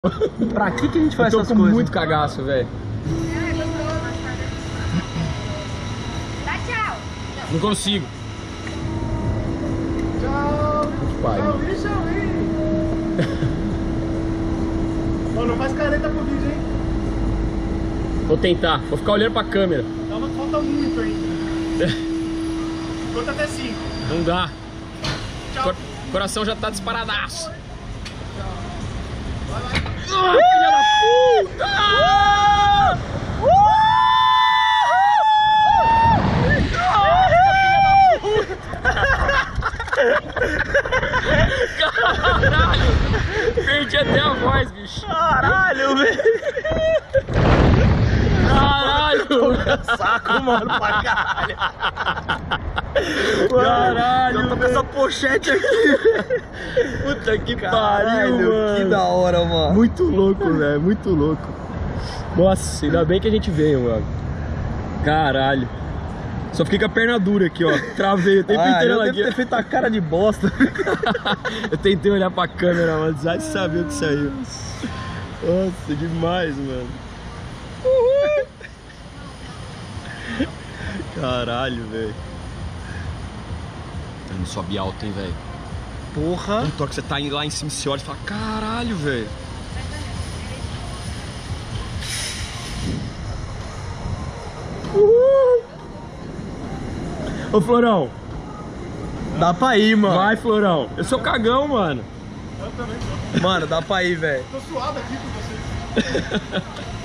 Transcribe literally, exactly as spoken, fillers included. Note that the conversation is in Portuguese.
Pra que que a gente faz eu essas tô com coisas? muito cagaço, velho. Dá tchau. Não consigo. Tchau. Pai. Tchau, tchau. Oh, não faz careta pro vídeo, hein? Vou tentar, vou ficar olhando pra câmera. Calma que falta muito ainda. Conta até cinco. Não dá. Tchau. Cor coração já tá disparadaço. Vai, vai. Ah, filha da puta! Caralho! Perdi até a voz, bicho. Caralho, velho. Caralho! Saco, mano, pra caralho. Caralho, eu tô com velho. essa pochete aqui. Puta que Caralho, pariu, mano. que da hora, mano. Muito louco, velho, muito louco. Nossa, ainda bem que a gente veio, mano. Caralho. Só fiquei com a perna dura aqui, ó. Travei o tempo Ah, inteiro eu ela devo aqui. ter feito a cara de bosta. Eu tentei olhar pra câmera, mas já de saber o que saiu. Nossa, demais, mano. Uhul. Caralho, velho. Não sobe alto, hein, velho. Porra. Tanto que você tá indo lá em cima e você olha e fala, caralho, velho. Uhul. Ô, Florão. Dá pra ir, mano. Vai, Florão. Eu sou cagão, mano. Eu também tô. Mano, dá pra ir, velho. Tô suado aqui com vocês.